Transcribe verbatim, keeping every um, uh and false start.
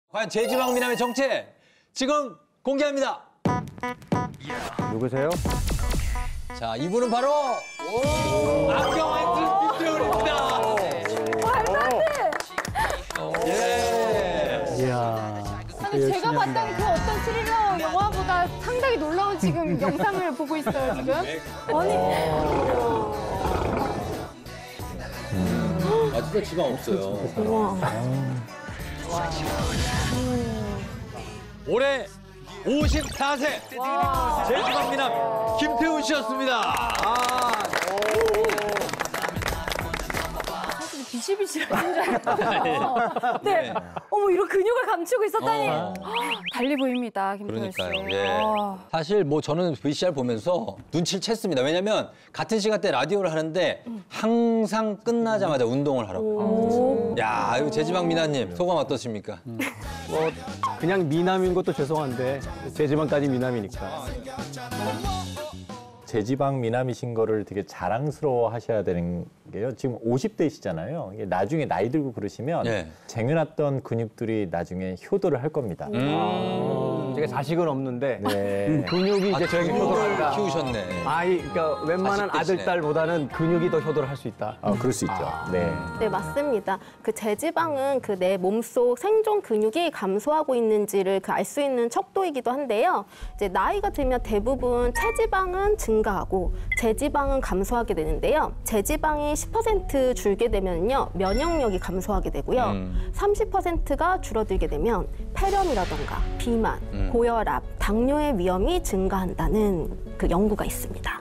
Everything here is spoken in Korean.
과연 제지방 미남의 정체 지금 공개합니다. 누구세요? 자, 이분은 바로 악경 김태훈입니다. 예. 이야. 아니 제가 봤던 그 어떤 스릴러 영화보다 상당히 놀라운 지금 영상을 보고 있어요 지금. 아니 아, 진짜 지방 없어요. 올해 오십사 세 제지방 미남 김태훈 씨였습니다. 아. 사실 비실비실한 줄 알았어요. 네. 어머 이런 근육을 감추고 있었다니. 어. 달리 보입니다 김태훈 씨. 그러니까요. 예. 아. 사실 뭐 저는 브이씨알 보면서 눈치를 챘습니다. 왜냐면 같은 시간대 라디오를 하는데 항상 끝나자마자 운동을 하라고. 야, 이거 제지방 미남님 소감 어떠십니까? 뭐 그냥 미남인 것도 죄송한데 제지방까지 미남이니까. 제지방 미남이신 거를 되게 자랑스러워 하셔야 되는 게요. 지금 오십 대시잖아요. 나중에 나이 들고 그러시면 네. 쟁여놨던 근육들이 나중에 효도를 할 겁니다. 아, 제가 자식은 없는데 네. 근육이 이제 저에게 효도를 한다. 키우셨네. 아이, 그러니까 웬만한 자식 아들, 대신에. 딸보다는 근육이 더 효도를 할 수 있다. 아, 그럴 수 있죠. 네. 네, 맞습니다. 그 제지방은 그 내 몸속 생존 근육이 감소하고 있는지를 그 알 수 있는 척도이기도 한데요. 이제 나이가 들면 대부분 체지방은 증가하고 제지방은 감소하게 되는데요. 제지방이 십 퍼센트 줄게 되면요, 면역력이 감소하게 되고요. 음. 삼십 퍼센트가 줄어들게 되면 폐렴이라던가 비만, 음. 고혈압, 당뇨의 위험이 증가한다는 그 연구가 있습니다.